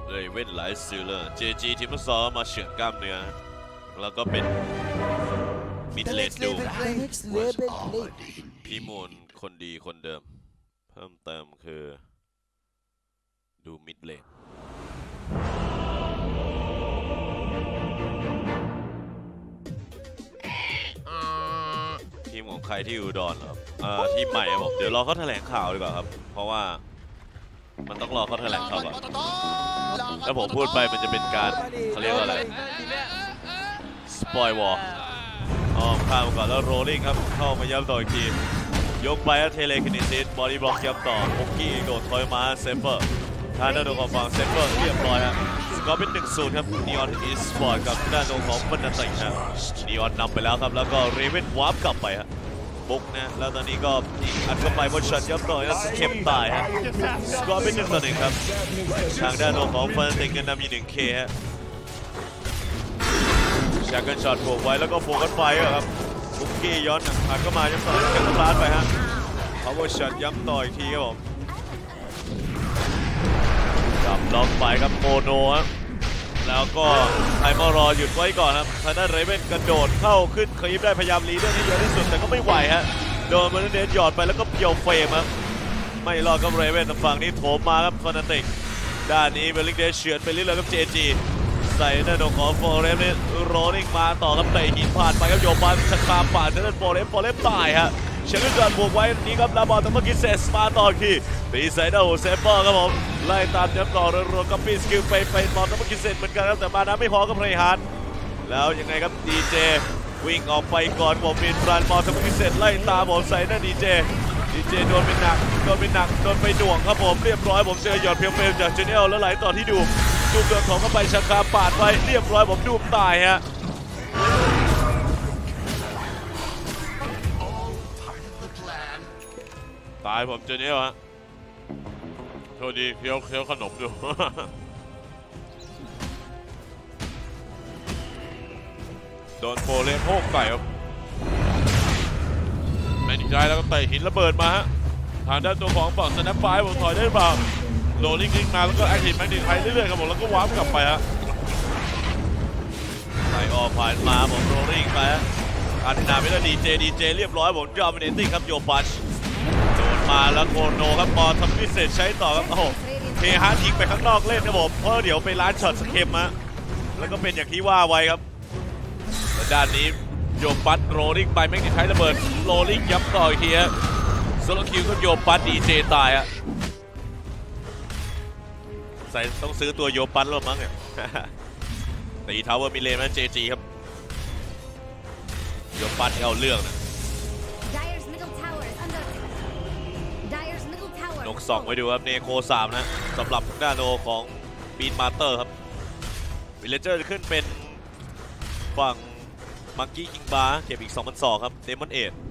เลยเว้นไลท์ซิลเลอร์ JG ทีมฟุตซอลมาเฉือนกล้ามเนื้อแล้วก็เป็นมิดเลนดูพี่มูลคนดีคนเดิมเพิ่มเติมคือดูมิดเลนทีมของใครที่อุดรเหรอทีมใหม่ครับผมเดี๋ยวรอเขาแถลงข่าวดีกว่าครับเพราะว่ามันต้องรอเขาแถลงข่าวก่อนถ้าผมพูดไปมันจะเป็นการเขาเรียกว่าอะไรสปอยวอล์ข้ามก่อนแล้วโรลลิ่งครับเข้ามาย้ำต่ออีกทียกไปแล้วเทเลคินิซิสบอดี้บล็อกย้ำต่อโอกี้โดดถอยมาเซฟเฟอร์ทางด้านของฝั่งเซฟเฟอร์เรียบร้อยฮะสกอร์เป็น 1-0 ครับนีออนอีสปอร์ตกับด้านของบันนาตินะนีออนนำไปแล้วครับแล้วก็เรเวนวาร์ปกลับไปฮะบุกนะแล้วตอนนี้ก็อัดเข้าไปบนช็อตย้ำต่อแล้วเข็มตายฮะสกอร์เป็น 1-1 ครับทางด้านของบันนาติกันนำอยู่ 1K ฮะแชกกันช็อตโผล่ไว้แล้วก็โฟกัสไฟครับบุกกี้ย้อนอัดเข้ามาย้ำต่อกันพลาดไปฮะเขาก็ช็อตย้ำต่ออีกทีครับผมจับล็อกไปครับโมโนครับแล้วก็ไทมอรอหยุดไว้ก่อนครับทางด้านเรเวนกระโดดเข้าขึ้นคลิปได้พยายามลีเดอร์ให้เยอะที่สุดแต่ก็ไม่ไหวฮะโดนมันเดนหยอดไปแล้วก็เกี่ยวเฟรมครับไม่รอดกับเรเวนฝั่งนี้โถมมาครับฟานาติกด้านนี้เบลลิงเดชเฉือนไปเรื่อยๆกับ JG ใส่ด้านของโฟเรมนี่โรลิ่งมาต่อครับเตะหินผ่านไปครับโยบานชะคามผ่านด้านโฟเรมตายฮะเชลล์จอดบวกไว้นี้ครับลาบอลแต่เมื่อกี้เซสมาต่อทีตีใส่ด้านของเซฟเปอร์ครับผมไล่ตามย้ำต่อรัวๆกับปีสกิลไปบอลแต่เมื่อกี้เซสเหมือนกันครับแต่มานะไม่พอกับเพลย์ฮาร์ดแล้วยังไงครับดีเจวิ่งออกไปก่อนผมเป็นรันบอลแต่เมื่อกี้เซสไล่ตามผมใส่ด้านดีเจโดนไปหนักโดนไปหน่วงครับผมเรียบร้อยผมเจอหยอดเพียงเฟรมจากเจเนลแล้วไหลต่อที่ดูโดนของเข้าไปชะคาปาดไปเรียบร้อยผมดูตายฮะตายผมเจเนลฮะโทษดีเคี้ยวขนมดูโดนโฟเล่โพกใส่ครับแมนอีกได้แล้วก็เตะหินระเบิดมาฮะทางด้านตัวของฝั่งสแนปไฟผมถอยได้หรือเปล่าโรลลิ่งมาแล้วก็แอคทีฟแมกนิกไปเรื่อยๆครับผมแล้วก็วาร์ปกลับไปฮะไล่ออกผ่านมาผมโรลลิ่งไปฮะอันนาไม่ได้ดีเจเรียบร้อยผมดอมิเนติ้งครับโยบัชโดนมาแล้วโคโนครับบอลทำพิเศษใช้ต่อครับโอ้โหเทฮาร์ดยิงไปข้างนอกเล่นครับผมเพราะเดี๋ยวไปล้านช็อตสเค็มฮะแล้วก็เป็นอย่างที่ว่าไว้ครับด้านนี้โยบัชโรลลิ่งไปแมกนิกใช้ระเบิดโรลลิ่งย้ำต่ออีกทีฮะโซโลคิวก็โยบัชดีเจตายฮะใส่ต้องซื้อตัวโยบัชแล้วมั้งเนี่ยตีทาวเวอร์มิเลนนะ JG ครับโยบัชเอาเรื่องนะนกส่องไว้ดูครับเนโค3นะสำหรับด้านโนของบีนมาสเตอร์ครับวิลเลเจอร์จะขึ้นเป็นฝั่งมังกี้คิงบาร์เก็บอีก 2,200 ครับเดมอนเอท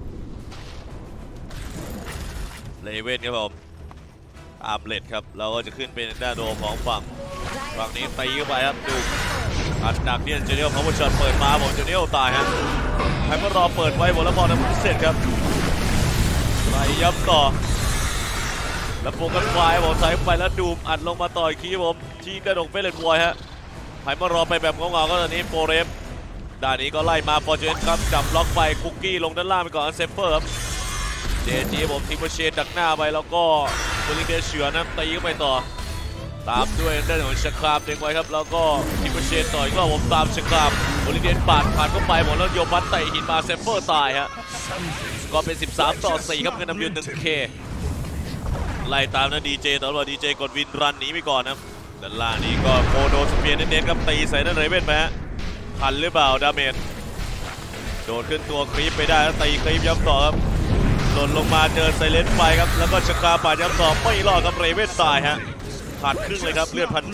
เลเว่นครับผมอาร์มเลดครับเราก็จะขึ้นเป็นด้านโนของฝั่งนี้ตีเข้าไปครับดูอัดหนักเนี่ยเจเนลพาวเวอร์ช็อตเปิดมาบอกเจเนลตายฮะใครก็รอเปิดไว้หมดแล้วพอทำเสร็จครับไล่ยับต่อแล้วโฟกัสไฟบอกใส่ไปแล้วดูมอัดลงมาต่ออีกทีผมที่กระดงเฟลเลนบอยฮะใครมารอไปแบบเงาๆก็ตอนนี้โฟเรมด้านนี้ก็ไล่มาฟอร์เจนครับจับล็อกไปคุกกี้ลงด้านล่างไปก่อนเซฟเฟอร์ครับเจจีผมทิ้งเชนดักหน้าไปแล้วก็บริเกเฉือนนะตีเข้าไปต่อตามด้วยด้านของชะครามเด้งไว้ครับแล้วก็ทิ้งเชนต่อยก็ผมตามชะครามบริเกนผ่านเข้าไปหมดแล้วโยบัตเตะหินมาเซฟเฟอร์ตายฮะก็เป็น13-4ครับเงินนำยืน 1Kไล่ตามนะดีเจตลอดดีเจกดวินรันหนีไปก่อนนะด้านล่างนี้ก็โคโดสเปียร์เน้นๆครับตีใส่ด้านเรเว่นไปฮะทันหรือเปล่าดาเมจโดดขึ้นตัวครีปไปได้แล้วตีครีปย้ำต่อครับหล่นลงมาเจอไซเลนต์ไปครับแล้วก็ชะคาป่าย้ำต่อไม่รอดครับเรเว่นตายฮะขาดครึ่งเลยครับเลือด1,700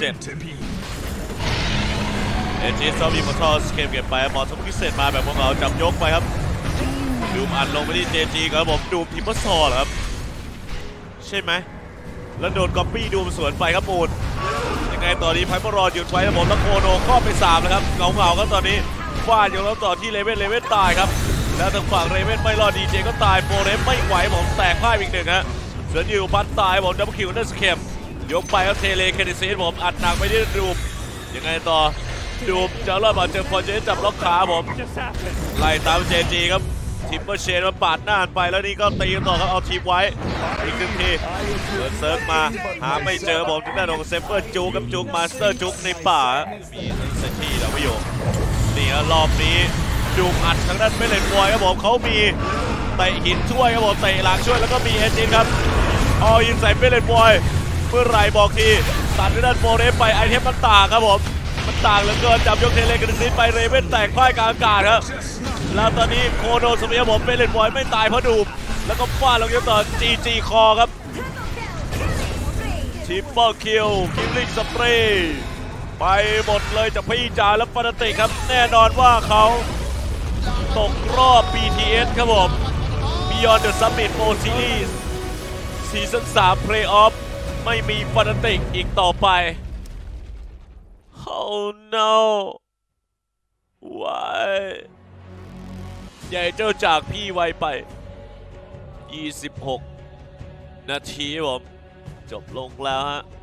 เอจิซอมีมอเตอร์สเกมเก็บไปบอลสมพิเศษมาแบบพวกเราจับยกไปครับดูมอัดลงไปที่JGครับผมดูพิมพ์ซอเหรอครับใช่ไหมแล้วโดนก๊อปปี้ดูมสวนไปครับมูลยังไงต่อนี้ไพมารอหยุดไว้แล้วผมแล้วโคโนก็ไป3แล้วครับเงาครับตอนนี้ฟาดอยู่แล้วต่อที่เลเว่นตายครับแล้วทางฝั่งเรเว่นไม่รอดดีเจก็ตายโฟเรมไม่ไหวผมแตกพ่ายอีก1ฮะเสือยิวพัดตายผมดับเบิลคิวนั่นสเคมยกไปครับเทเลเคเนซิสผมอัดหนักไปที่ดูมยังไงต่อดูมจะรอดมาเจอพอเจจับล็อกขาผมไล่ตามเจจีครับทิปเปอร์เชนมาปาดหน้าไปแล้วนี่ก็ตีกันต่อครับเอาทีมไว้อีกหนึ่งทีเปิดเซิร์ฟมาหาไม่เจอผมที่ด้านของเซฟเฟอร์จุกกับจุกมาสเตอร์จุกในป่ามีเซนที่เราไม่อยู่นี่รอบนี้ดูมอัดทางด้านเมเลนบอยครับผมเขามีเตะหินช่วยครับผมเตะหลังช่วยแล้วก็มีเอจินครับเอายิงใส่เมเลนบอยเมื่อไรบอกทีตัดทางด้านโฟเรสไปไอเทมมันต่างครับผมมันต่างเหลือเกินจับยกเทเลกันนิดไปเรเว่นแตกพ่ายกลางอากาศครับแล้วตอนนี้โคโนสมัยผมเป็นเลนบอยไม่ตายเพราะดูมแล้วก็ฟาดลงต่อจีคอครับทิปเปิลคิลคิลลิ่งสเปรย์ไปหมดเลยจากพี่จ่าและปนติครับแน่นอนว่าเขาตกรอบ BTS ครับผม Beyond the Summit Pro Series ซีซั่น3 Playoff ไม่มีปนติอีกต่อไป Oh no why ใหญ่เจ้าจากพี่ไวไป26 นาทีผมจบลงแล้วฮะ